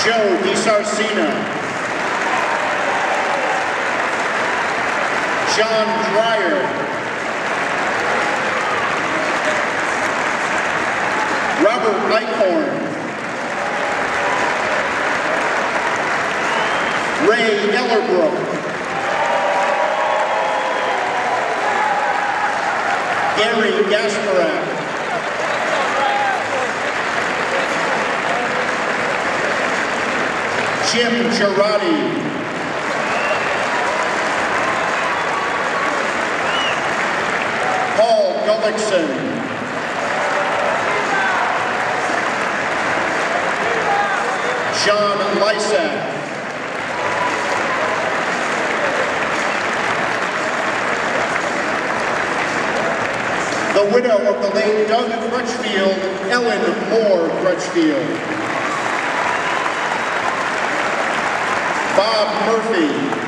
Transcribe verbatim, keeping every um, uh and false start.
Joe DiSarcina, John Dreyer, Robert Eichhorn, Ray Ellerbrook, Gary Gasparak, Jim Girardi, Paul Gullickson, John Lysak, the widow of the late Doug Crutchfield, Ellen Moore Crutchfield, Bob Murphy,